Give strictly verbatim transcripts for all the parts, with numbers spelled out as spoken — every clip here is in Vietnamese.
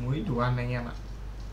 muối đủ ăn anh em ạ.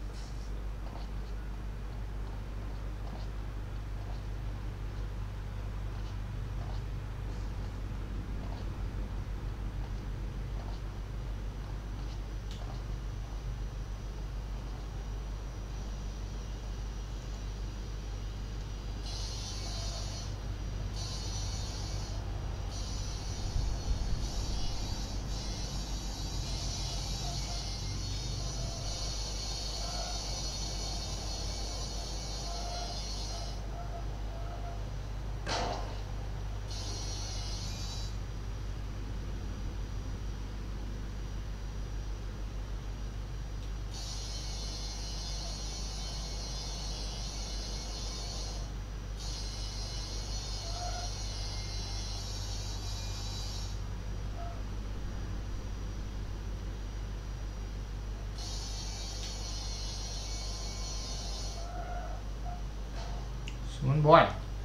Xuống boy.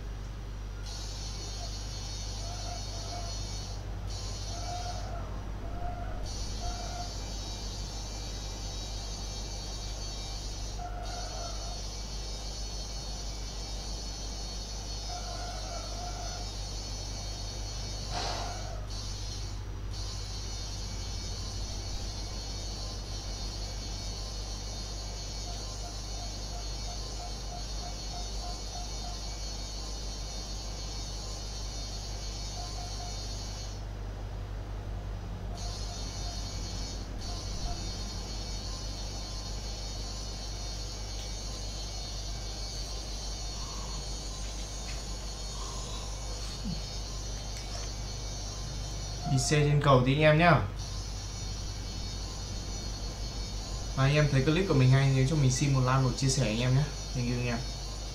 Đi xe trên cầu tí anh em nhá. Và anh em thấy clip của mình hay nhớ cho mình xin một like, một chia sẻ anh em nhé. Thank you anh em.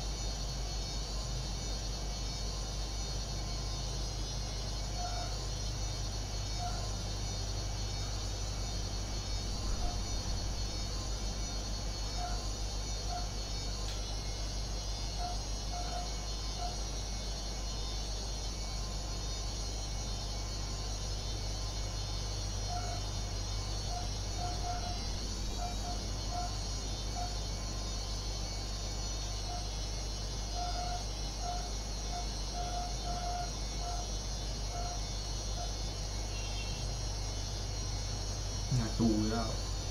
Nhà tù rồi.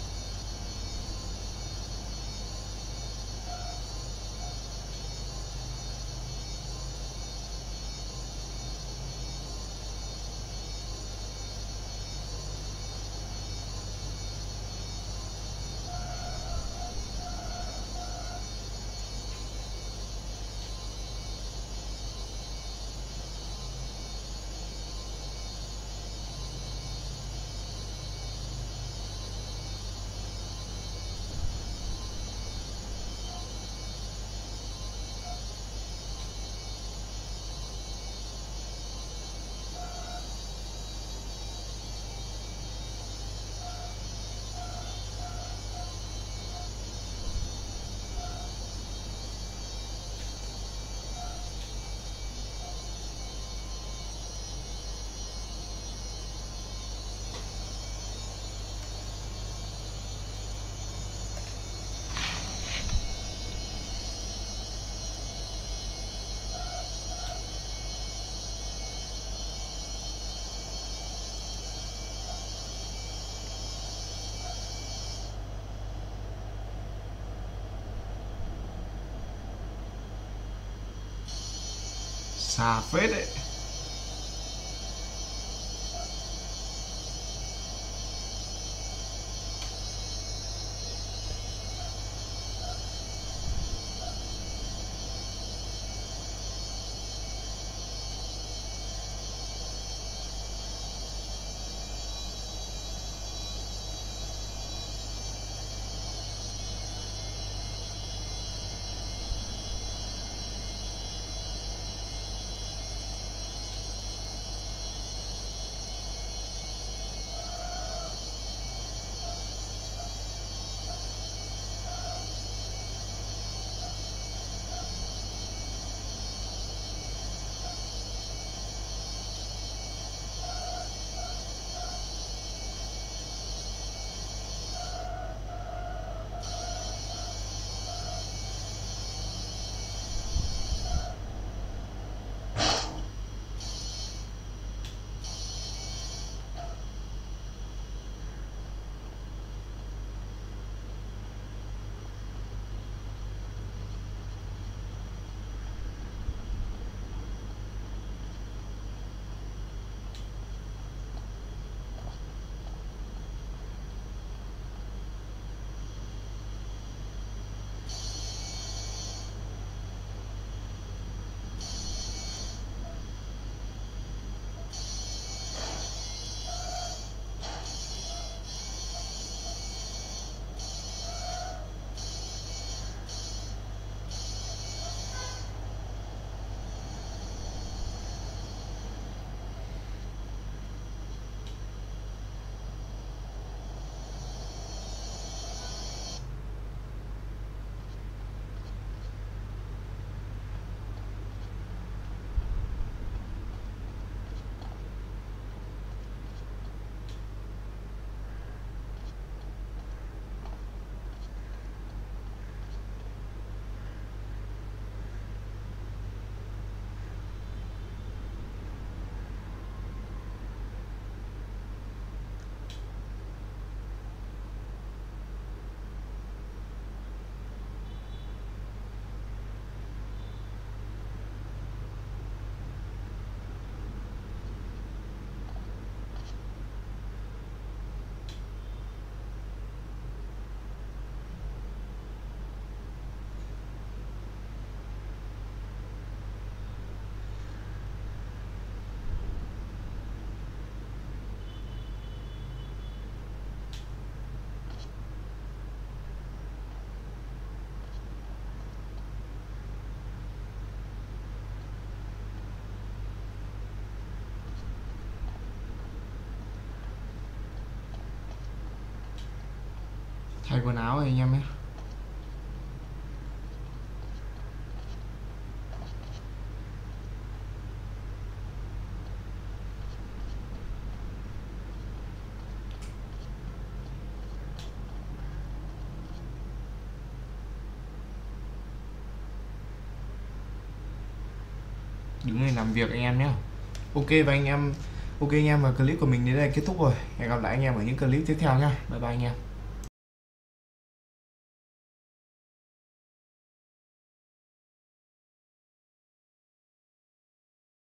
Xa phết đấy. thay quần áo rồi anh em nhé. Đứng này làm việc anh em nhé. Ok và anh em, ok anh em, và clip của mình đến đây kết thúc rồi. Hẹn gặp lại anh em ở những clip tiếp theo nhá. Bye bye anh em.